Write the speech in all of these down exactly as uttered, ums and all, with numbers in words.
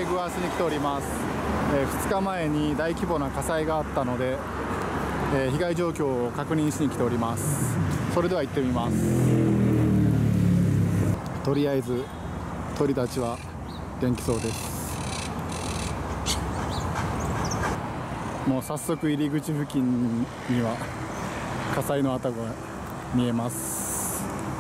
イグアスに来ております。えー、ふつかまえに大規模な火災があったので、えー、被害状況を確認しに来ております。それでは行ってみます。とりあえず鳥たちは元気そうです。もう早速入り口付近には火災の跡が見えます。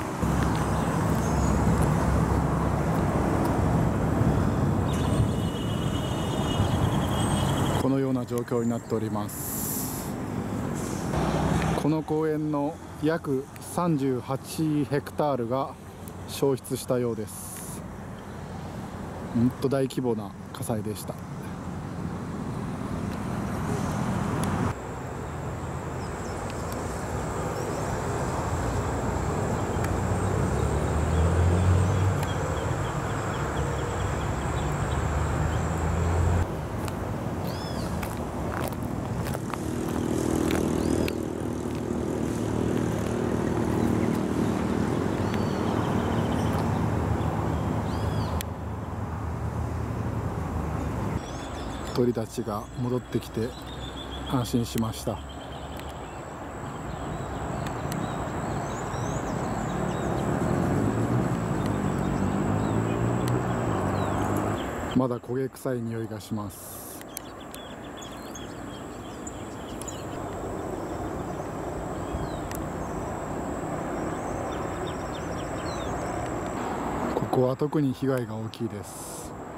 このような状況になっております。この公園の約さんじゅうはちヘクタールが焼失したようです。ほんと大規模な火災でした。鳥たちが戻ってきて安心しました。まだ焦げ臭い匂いがします。ここは特に被害が大きいです。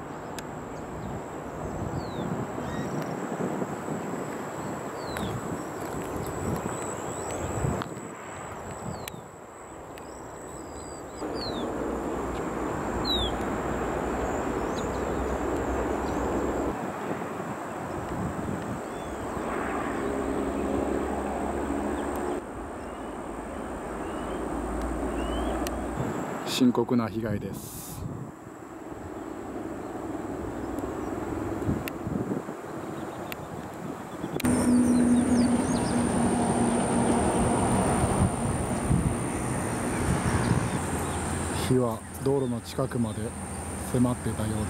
深刻な被害です。火は道路の近くまで迫っていたようです。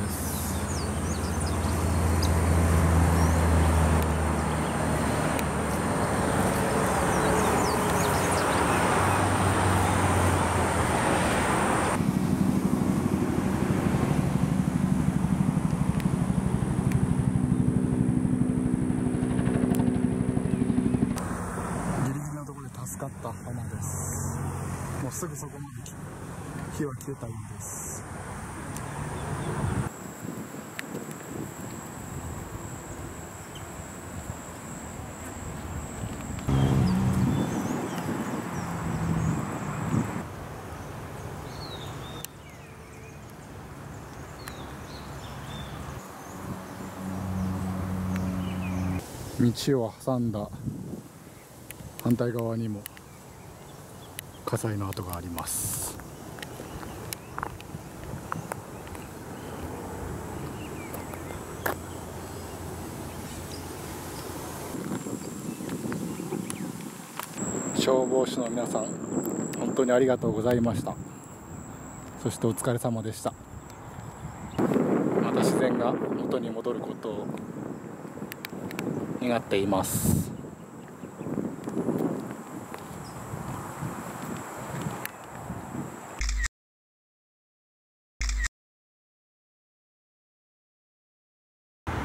助かった花です。もうすぐそこまで火は消えたようです。道を挟んだ反対側にも火災の跡があります。消防士の皆さん、本当にありがとうございました。そしてお疲れ様でした。また自然が元に戻ることを願っています。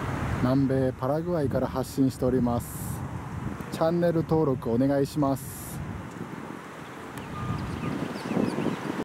南米パラグアイから発信しております。チャンネル登録お願いします。